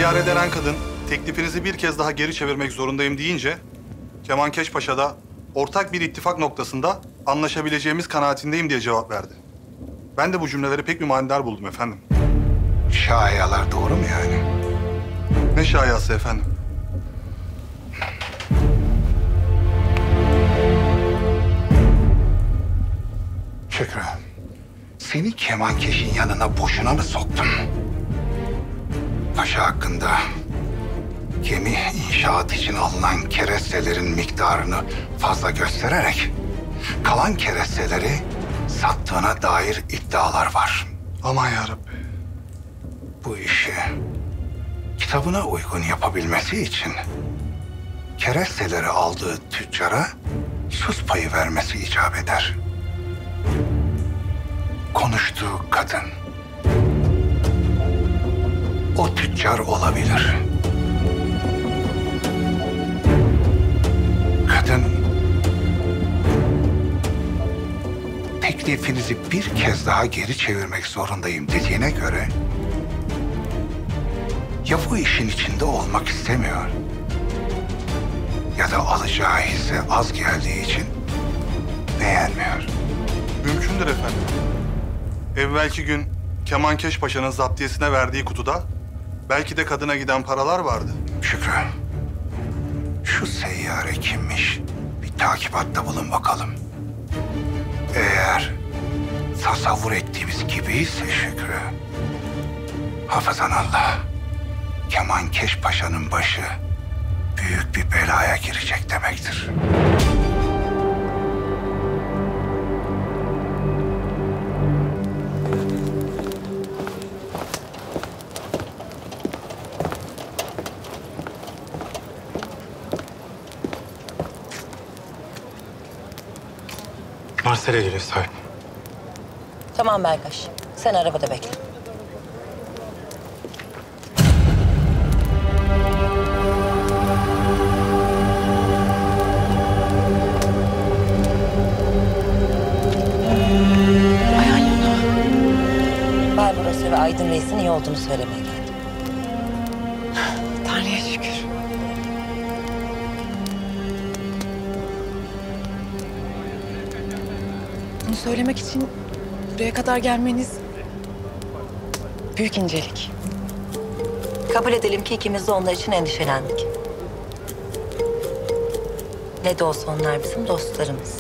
seyyare denen kadın teklifinizi bir kez daha geri çevirmek zorundayım deyince Kemankeş Paşa da ortak bir ittifak noktasında anlaşabileceğimiz kanaatindeyim diye cevap verdi. Ben de bu cümleleri pek bir manidar buldum efendim. Şayalar doğru mu yani? Ne şayası efendim? Şükrü, seni Kemankeş'in yanına boşuna mı soktum? Paşa hakkında gemi inşaat için alınan kerestelerin miktarını fazla göstererek kalan keresteleri sattığına dair iddialar var. Aman yarabbi. Bu işi kitabına uygun yapabilmesi için keresteleri aldığı tüccara sus payı vermesi icap eder. Konuştuğu kadın o tüccar olabilir. Kadın teklifinizi bir kez daha geri çevirmek zorundayım dediğine göre ya bu işin içinde olmak istemiyor ya da alacağı hisse az geldiği için beğenmiyor. Mümkündür efendim. Evvelki gün Kemankeş Paşa'nın zaptiyesine verdiği kutuda belki de kadına giden paralar vardı. Şükrü, şu seyyare kimmiş? Bir takipatta bulun bakalım. Eğer tasavvur ettiğimiz gibiyse Şükrü, hafızan Allah, Kemankeş Paşa'nın başı büyük bir belaya girecek demektir. Marsel'e geliyor sahip. Tamam Belkaş. Sen arabada bekle. Barbaros'a ve Aydın Reis'in iyi olduğunu söylemeye geldim. Tanrı'ya şükür. Bunu söylemek için buraya kadar gelmeniz büyük incelik. Kabul edelim ki ikimiz de onlar için endişelendik. Ne de olsa onlar bizim dostlarımız.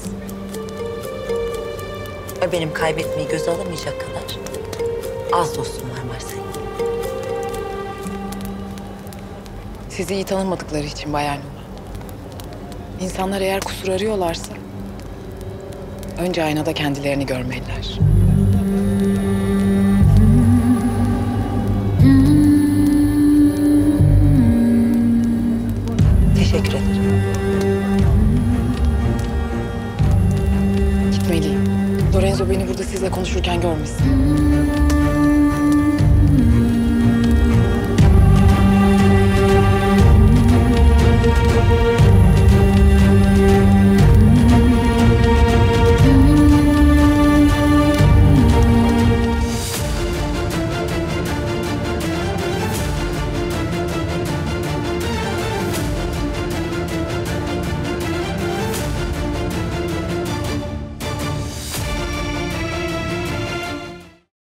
Ve benim kaybetmeyi göze alamayacak kadar az dostum var Marcel. Sizi iyi tanımadıkları için Bayan Luna. İnsanlar eğer kusur arıyorlarsa önce aynada kendilerini görmeliler. Teşekkür ederim. Gitmeliyim. Lorenzo beni burada sizle konuşurken görmesin.